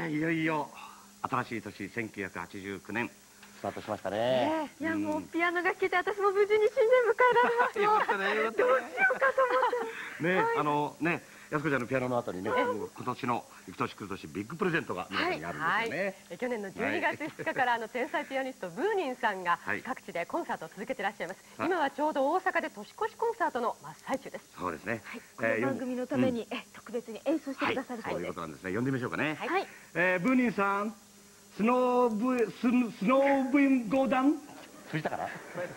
いよいよ新しい年1989年スタートしましたね。 いやもうピアノが弾けて私も無事に新年迎えられますよ。 よかったね、よかったね。 どうしようかと思って。 ね、安子ちゃんのピアノの後にね、今年の行く年来る年ビッグプレゼントが皆さんにあるんですよね。 去年の12月2日から天才ピアニストブーニンさんが各地でコンサートを続けていらっしゃいます。今はちょうど大阪で年越しコンサートの真っ最中です。 そうですね。 この番組のために特別に演奏してくださるそういうことなんですね。呼んでみましょうかね。 はい。 ブーニンさん、スノーブインゴーダン。通じたかな。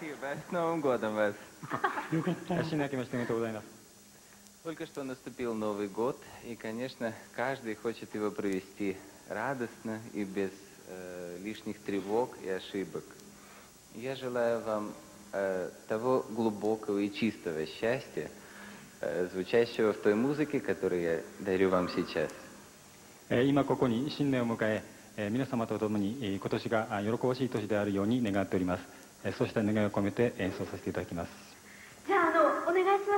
よかった。 新年明けましておめでとうございます。 Только что наступил Новый год, и, конечно, каждый хочет его провести радостно и без лишних тревог и ошибок. Я желаю вам того глубокого и чистого счастья, звучащего в той музыке, которую я дарю вам сейчас. 今ここに新年を迎え、皆様と共に今年が喜ばしい年であるように願っております。そうした願いを込めて演奏させていただきます。 じゃあお願いします。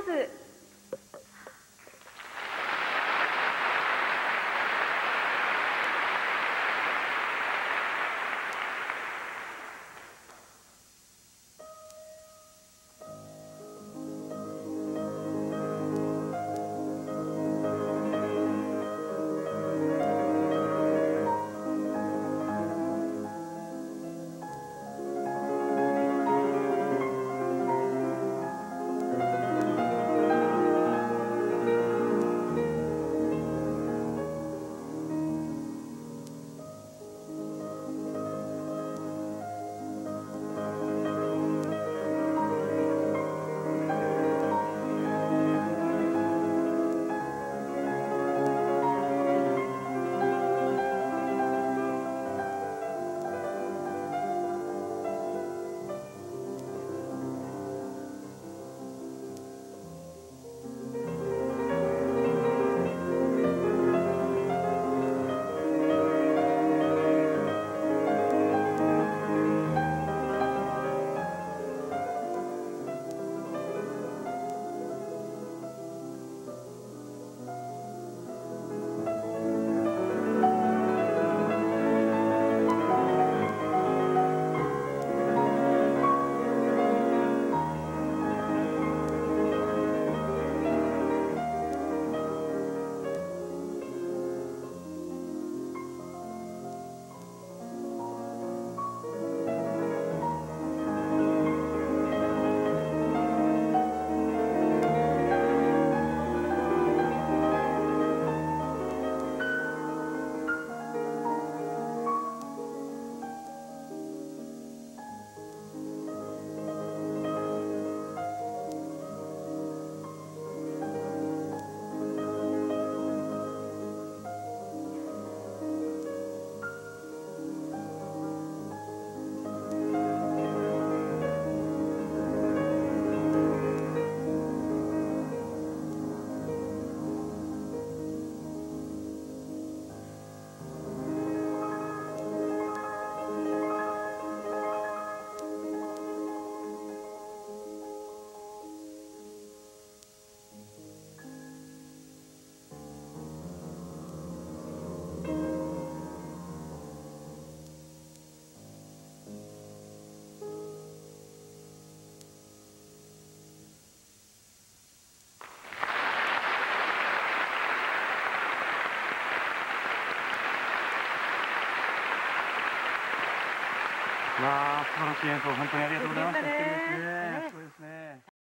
わあ、素晴らしい演奏、本当にありがとうございました。素敵ですね。そうですね。